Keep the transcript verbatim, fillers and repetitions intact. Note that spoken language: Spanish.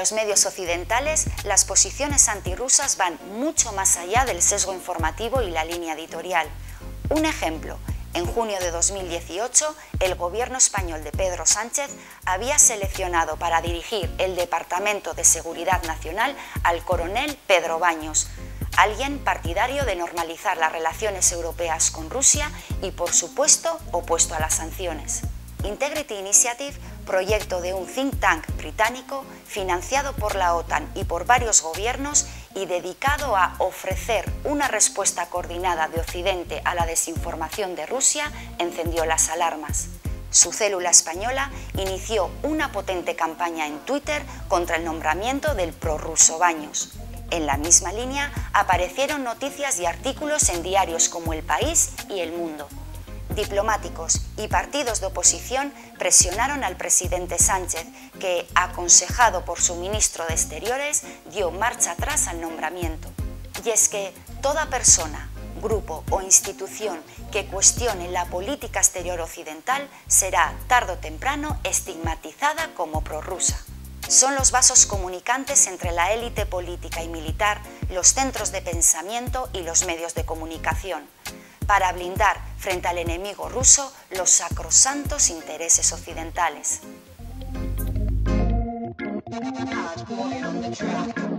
los medios occidentales, las posiciones antirrusas van mucho más allá del sesgo informativo y la línea editorial. Un ejemplo: en junio de dos mil dieciocho, el gobierno español de Pedro Sánchez había seleccionado para dirigir el Departamento de Seguridad Nacional al coronel Pedro Baños, alguien partidario de normalizar las relaciones europeas con Rusia y, por supuesto, opuesto a las sanciones. Integrity Initiative, proyecto de un think tank británico financiado por la OTAN y por varios gobiernos y dedicado a ofrecer una respuesta coordinada de Occidente a la desinformación de Rusia, encendió las alarmas. Su célula española inició una potente campaña en Twitter contra el nombramiento del prorruso Baños. En la misma línea aparecieron noticias y artículos en diarios como El País y El Mundo. Diplomáticos y partidos de oposición presionaron al presidente Sánchez, que, aconsejado por su ministro de Exteriores, dio marcha atrás al nombramiento. Y es que toda persona, grupo o institución que cuestione la política exterior occidental será, tarde o temprano, estigmatizada como prorrusa. Son los vasos comunicantes entre la élite política y militar, los centros de pensamiento y los medios de comunicación, para blindar frente al enemigo ruso los sacrosantos intereses occidentales.